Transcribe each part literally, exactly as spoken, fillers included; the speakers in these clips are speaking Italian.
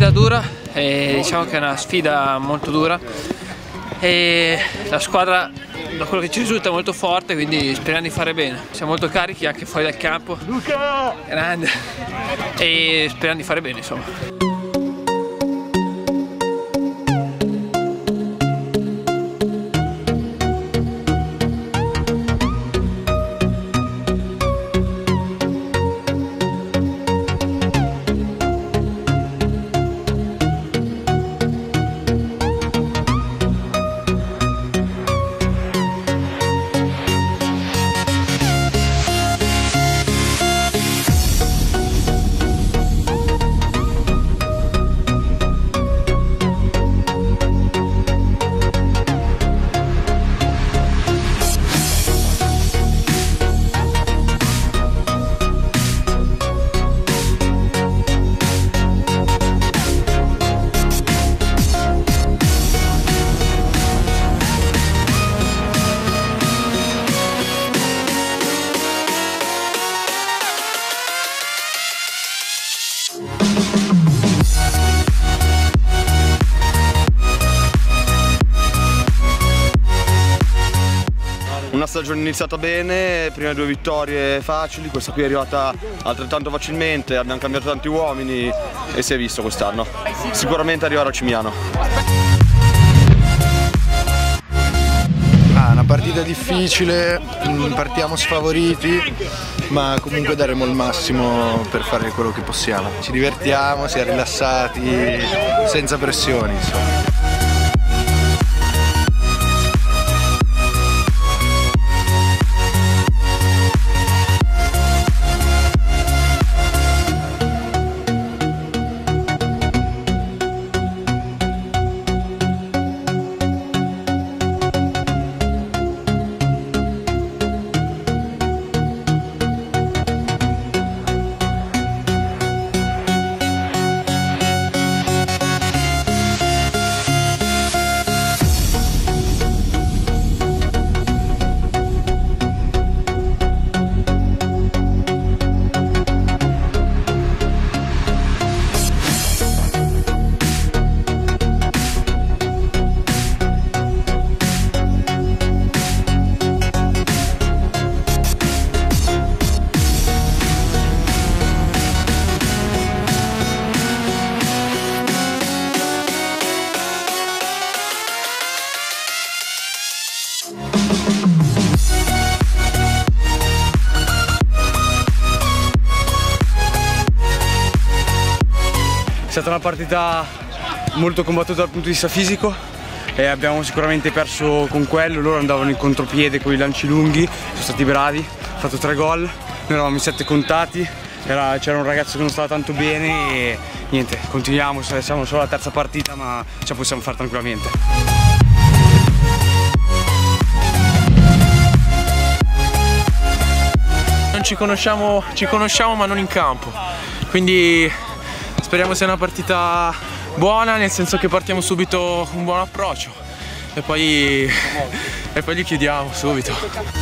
partita dura, e diciamo che è una sfida molto dura e la squadra, da quello che ci risulta, è molto forte, quindi speriamo di fare bene. Siamo molto carichi anche fuori dal campo, grande, e speriamo di fare bene, insomma. Una stagione iniziata bene, prime due vittorie facili, questa qui è arrivata altrettanto facilmente, abbiamo cambiato tanti uomini e si è visto quest'anno. Sicuramente arriverà a Cimiano. Ah, una partita difficile, partiamo sfavoriti, ma comunque daremo il massimo per fare quello che possiamo. Ci divertiamo, siamo rilassati, senza pressioni, insomma. È stata una partita molto combattuta dal punto di vista fisico e abbiamo sicuramente perso con quello. Loro andavano in contropiede con i lanci lunghi, sono stati bravi, hanno fatto tre gol, noi eravamo in sette contati, c'era un ragazzo che non stava tanto bene e niente, continuiamo, siamo solo alla terza partita ma ce la possiamo fare tranquillamente. Non ci conosciamo, ci conosciamo ma non in campo, quindi speriamo sia una partita buona, nel senso che partiamo subito con un buon approccio e poi, e poi li chiudiamo subito.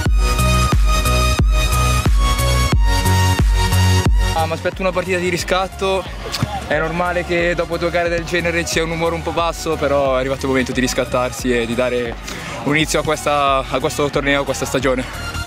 Ah, mi aspetto una partita di riscatto, è normale che dopo due gare del genere ci sia un umore un po' basso, però è arrivato il momento di riscattarsi e di dare un inizio a, questa, a questo torneo, a questa stagione.